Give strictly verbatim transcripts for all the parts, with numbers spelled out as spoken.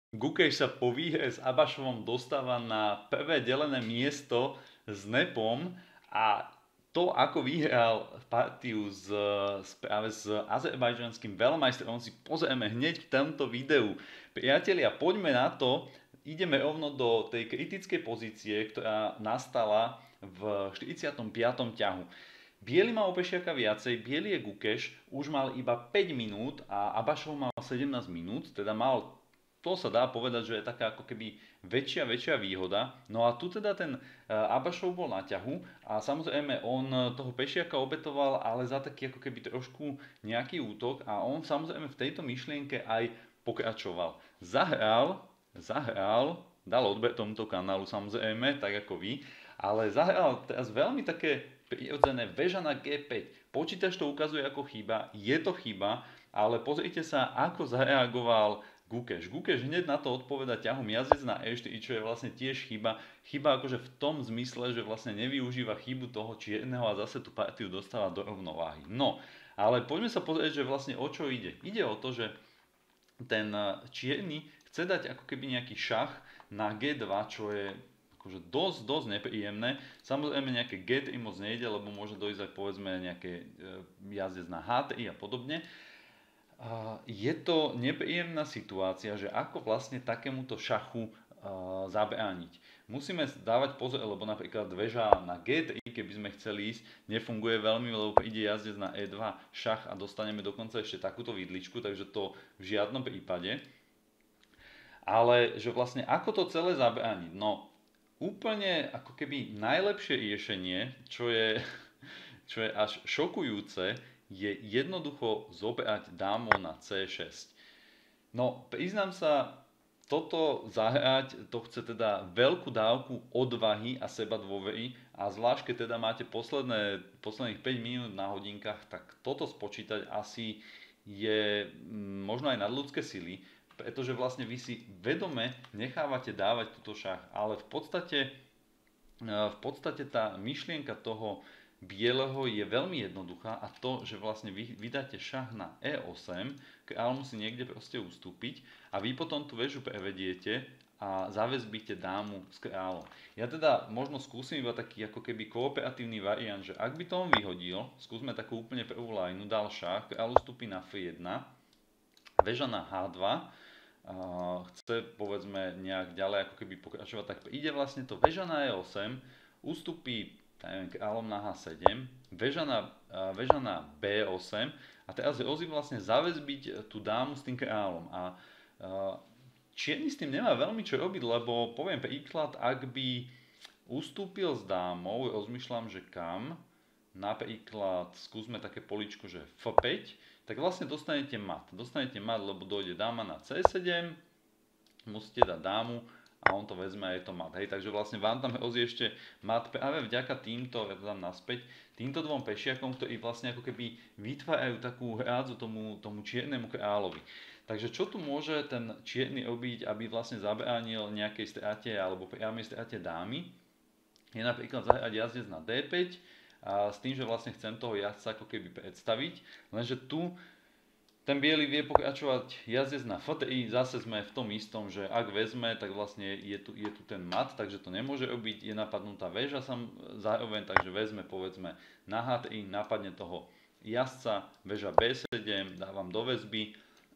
Gukeš sa po výhre s Abašovom dostáva na prvé delené miesto s Nepom a to, ako vyhral partiu s, s, práve s azerbajdžanským veľmajstrom, si pozrieme hneď v tomto videu. Priatelia, poďme na to. Ideme rovno do tej kritickej pozície, ktorá nastala v štyridsiatom piatom ťahu. Biely mal o Pešiaka viacej, Biely je Gukeš, už mal iba päť minút a Abašov mal sedemnásť minút, teda mal, to sa dá povedať, že je taká ako keby väčšia, väčšia výhoda. No a tu teda ten Abašov bol na ťahu a samozrejme on toho Pešiaka obetoval, ale za taký ako keby trošku nejaký útok a on samozrejme v tejto myšlienke aj pokračoval. Zahral, zahral, dal odber tomuto kanálu samozrejme, tak ako vy, ale zahral teraz veľmi také prirodzené väža na gé päť. Počítač to ukazuje ako chyba, je to chyba, ale pozrite sa, ako zareagoval Gukeš. Gukeš hneď na to odpoveda ťahom jazdec na é štyri, čo je vlastne tiež chyba. Chyba akože v tom zmysle, že vlastne nevyužíva chybu toho čierneho a zase tú partiu dostáva do rovnováhy. No, ale poďme sa pozrieť, že vlastne o čo ide. Ide o to, že ten čierny chce dať ako keby nejaký šach na gé dva, čo je akože dosť, dosť nepríjemné. Samozrejme nejaké gé tri moc nejde, lebo môže dojsť aj povedzme nejaké jazdec na há tri a podobne. Je to nepríjemná situácia, že ako vlastne takémuto šachu zabrániť. Musíme dávať pozor, lebo napríklad väža na gé tri, keby sme chceli ísť, nefunguje veľmi, lebo ide jazdec na é dva šach a dostaneme dokonca ešte takúto vidličku, takže to v žiadnom prípade. Ale že vlastne ako to celé zabrániť? No, úplne ako keby najlepšie riešenie, čo je, čo je až šokujúce, je jednoducho zobrať dámou na cé šesť. No, priznám sa, toto zahrať, to chce teda veľkú dávku odvahy a seba dôvery a zvlášť keď teda máte posledné, posledných päť minút na hodinkách, tak toto spočítať asi je možno aj nadľudské sily, pretože vlastne vy si vedome nechávate dávať túto šach, ale v podstate, v podstate tá myšlienka toho bieleho je veľmi jednoduchá a to, že vlastne vy vydáte šach na é osem, král musí niekde proste ustúpiť a vy potom tú väžu prevediete a zaväzbíte dámu s kráľom. Ja teda možno skúsim iba taký ako keby kooperatívny variant, že ak by to on vyhodil, skúsme takú úplne prvú lajnu, dal šach, král ustúpi na ef jedna, väža na há dva, chce povedzme nejak ďalej ako keby pokračovať, tak ide vlastne to väža na é osem, ustúpi neviem, kráľom na há sedem, väža na, väža na bé osem a teraz hrozí vlastne zaväzbiť tú dámu s tým kráľom. A čierny s tým nemá veľmi čo robiť, lebo poviem príklad, ak by ustúpil s dámou, rozmýšľam, že kam, napríklad skúsme také poličko, že ef päť, tak vlastne dostanete mat. Dostanete mat, lebo dojde dáma na cé sedem, musíte dať dámu, a on to vezme a je to mat. Hej, takže vlastne vám tam hrozí ešte mat práve vďaka týmto, ja to dám naspäť, týmto dvom pešiakom, ktorí vlastne ako keby vytvárajú takú hrádzu tomu, tomu čiernemu kráľovi. Takže čo tu môže ten čierny robiť, aby vlastne zabránil nejakej strate alebo priamej strate dámy? Je napríklad zahrať jazdec na dé päť a s tým, že vlastne chcem toho jazdca ako keby predstaviť, lenže tu ten biely vie pokračovať jazdec na ef tri, zase sme v tom istom, že ak vezme, tak vlastne je tu, je tu ten mat, takže to nemôže robiť, je napadnutá väža sam zároveň, takže vezme povedzme na há tri, napadne toho jazdca, väža bé sedem, dávam do väzby,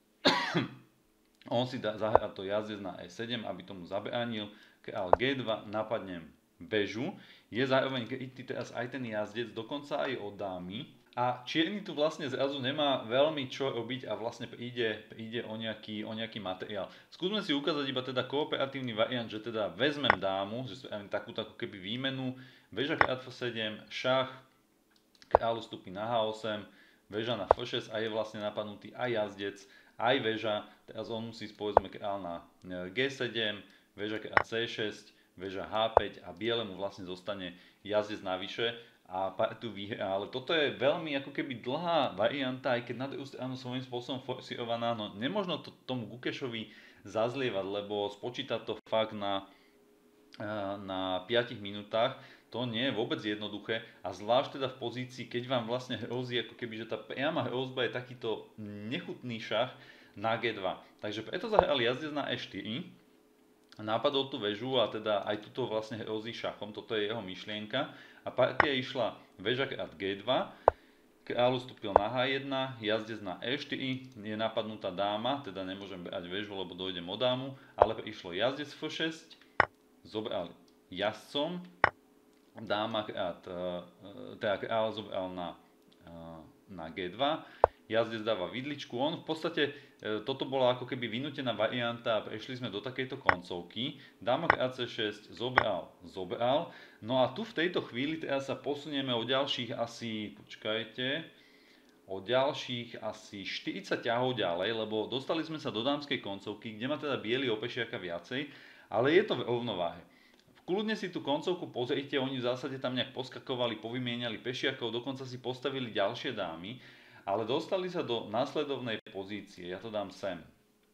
on si dá, zahrá to jazdec na é sedem, aby tomu zabránil, král gé dva, napadnem väžu, je zároveň krytý teraz aj ten jazdec, dokonca aj od dámy, a čierny tu vlastne zrazu nemá veľmi čo robiť a vlastne príde, príde o, nejaký, o nejaký materiál. Skúsme si ukázať iba teda kooperatívny variant, že teda vezmem dámu, že spravím takú takú keby výmenu, väža krát ef sedem, šach, král ustúpi na há osem, väža na ef šesť a je vlastne napadnutý aj jazdec, aj väža, teraz on musí povedzme král na gé sedem, väža krát cé šesť, väža há päť a bielemu vlastne zostane jazdec navyše a partiu vyhrá, ale toto je veľmi ako keby dlhá varianta, aj keď na druhú stranu svojím spôsobom forsirovaná, no nemožno to tomu Gukešovi zazlievať, lebo spočítať to fakt na, na piatich minútach, to nie je vôbec jednoduché a zvlášť teda v pozícii, keď vám vlastne hrozí, ako keby, že tá priama hrozba je takýto nechutný šach, na gé dva. Takže preto zahral jazdec na é štyri, napadol tú väžu a teda aj tuto vlastne hrozí šachom, toto je jeho myšlienka. A partia išla väža krát gé dva, kráľ ustúpil na há jeden, jazdec na é štyri, je napadnutá dáma, teda nemôžem brať väžu, lebo dojdem o dámu, ale išlo jazdec ef šesť, zobral jazdcom, dáma krát, teda kráľ zobral na, na gé dva, jazdec dáva vidličku, on v podstate, toto bola ako keby vynútená varianta a prešli sme do takejto koncovky, dáma krát cé šesť, zobral, zobral, no a tu v tejto chvíli teraz sa posunieme o ďalších asi, počkajte, o ďalších asi štyridsať ťahov ďalej, lebo dostali sme sa do dámskej koncovky, kde má teda biely o pešiaka viacej, ale je to v rovnováhe. Kľudne si tú koncovku pozrite, oni v zásade tam nejak poskakovali, povymieniali pešiakov, dokonca si postavili ďalšie dámy, ale dostali sa do následovnej pozície, ja to dám sem.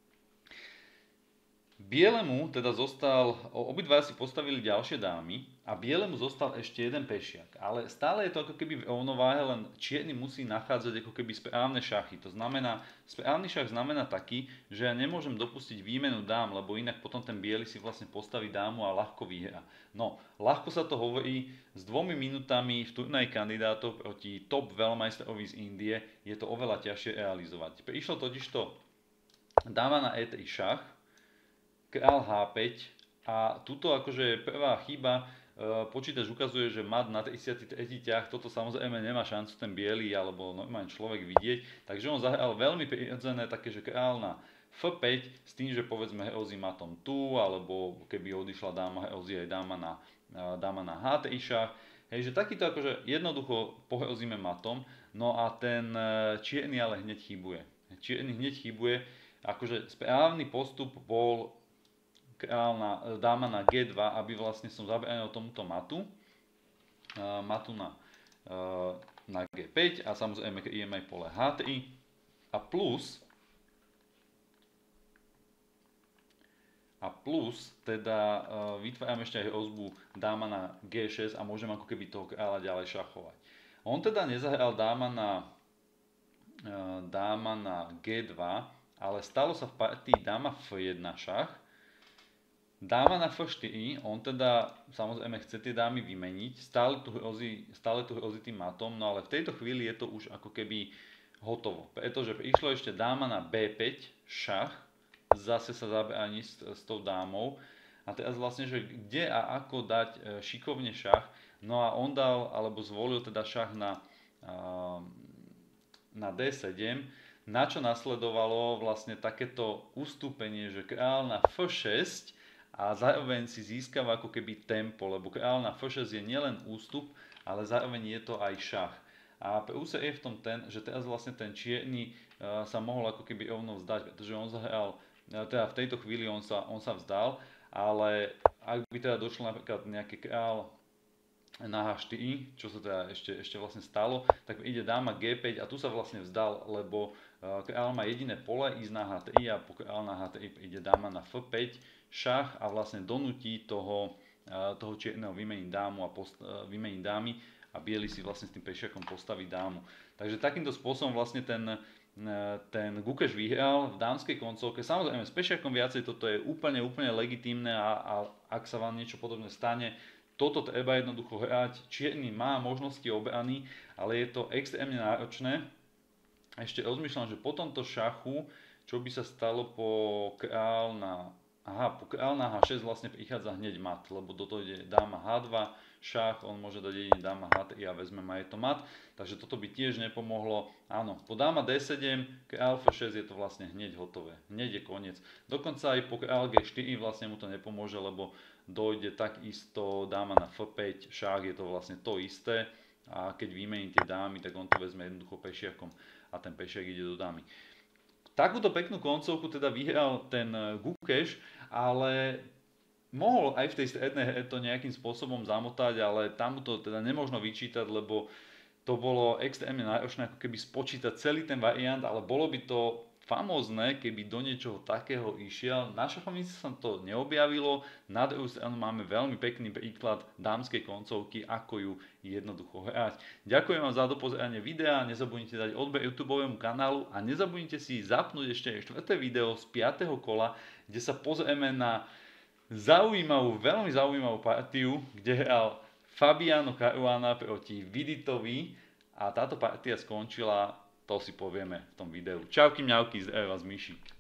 Bielemu teda zostal, obidva si postavili ďalšie dámy a bielemu zostal ešte jeden pešiak, ale stále je to ako keby v rovnováhe, len čierny musí nachádzať ako keby správne šachy. To znamená, správny šach znamená taký, že ja nemôžem dopustiť výmenu dám, lebo inak potom ten biely si vlastne postaví dámu a ľahko vyhrá. No, ľahko sa to hovorí, s dvomi minútami v turnaji kandidátov proti top veľmajstrovi z Indie je to oveľa ťažšie realizovať. Prišlo totižto dáma na é tri šach, kráľ há päť a tuto akože prvá chyba, e, počítač ukazuje, že mat na tridsiaty tretí ťah, toto samozrejme nemá šancu ten biely alebo normálny človek vidieť, takže on zahral veľmi prirodzené také, že kráľ na ef päť s tým, že povedzme hrozí matom tu, alebo keby odišla dáma, hrozí aj dáma na, dáma na há tri šach. Hej, že takýto akože jednoducho pohrozíme matom, no a ten čierny ale hneď chybuje. Čierny hneď chybuje, akože správny postup bol kráľ na, dáma na gé dva, aby vlastne som zabránil tomuto matu, uh, matu na, uh, na gé päť a samozrejme keď idem aj pole há tri a plus a plus teda uh, vytváram ešte aj hrozbu dáma na gé šesť a môžem ako keby toho kráľa ďalej šachovať. On teda nezahral dáma na, uh, dáma na gé dva, ale stalo sa v partii dáma ef jeden šach, dáma na ef štyri, on teda samozrejme chce tie dámy vymeniť, stále tu hrozí, stále tu hrozí tým matom, no ale v tejto chvíli je to už ako keby hotovo, pretože prišlo ešte dáma na bé päť šach, zase sa zabráni s, s tou dámou a teraz vlastne, že kde a ako dať šikovne šach, no a on dal, alebo zvolil teda šach na, na dé sedem, na čo nasledovalo vlastne takéto ustúpenie, že kráľ na ef šesť, a zároveň si získava ako keby tempo, lebo kráľ na ef šesť je nielen ústup, ale zároveň je to aj šach. A prúser je v tom ten, že teraz vlastne ten čierny uh, sa mohol ako keby rovno vzdať, pretože on zahral, uh, teda v tejto chvíli on sa, on sa vzdal, ale ak by teda došlo napríklad nejaký kráľ na há štyri, čo sa teda ešte, ešte vlastne stalo, tak ide dáma gé päť a tu sa vlastne vzdal, lebo uh, kráľ má jediné pole, ísť na há tri a po kráľ na há tri ide dáma na ef päť, šach a vlastne donúti toho, toho čierneho vymeniť dámu a post, vymeniť dámy a biely si vlastne s tým pešiakom postaví dámu. Takže takýmto spôsobom vlastne ten, ten Gukesh vyhral v dámskej koncovke. Samozrejme s pešiakom viacej toto je úplne, úplne legitímne a, a ak sa vám niečo podobné stane, toto treba jednoducho hrať. Čierny má možnosti obrany, ale je to extrémne náročné. Ešte rozmýšľam, že po tomto šachu, čo by sa stalo po kráľ na Aha, po kráľ na há šesť vlastne prichádza hneď mat, lebo do toho ide dáma há dva, šach, on môže dať jedine dáma há tri a vezme ma je to mat, takže toto by tiež nepomohlo. Áno, po dáma dé sedem, kráľ ef šesť je to vlastne hneď hotové, hneď je koniec. Dokonca aj po kráľ gé štyri vlastne mu to nepomôže, lebo dojde takisto dáma na ef päť, šach je to vlastne to isté a keď vymení tie dámy, tak on to vezme jednoducho pešiakom a ten pešiak ide do dámy. Takúto peknú koncovku teda vyhral ten Gukesh, ale mohol aj v tej strednej hre to nejakým spôsobom zamotať, ale tam mu to teda nemožno vyčítať, lebo to bolo extrémne náročné ako keby spočítať celý ten variant, ale bolo by to famózne, keby do niečoho takého išiel. Na šachovnici sa to neobjavilo, na druhú stranu máme veľmi pekný príklad dámskej koncovky, ako ju jednoducho hrať. Ďakujem vám za dopozeranie videa, nezabudnite dať odber YouTubeovému kanálu a nezabudnite si zapnúť ešte štvrté video z piateho kola, kde sa pozrieme na zaujímavú, veľmi zaujímavú partiu, kde hral Fabiano Caruana proti Viditovi a táto partia skončila. To si povieme v tom videu. Čauky mňauky, zdravím vás Myšík.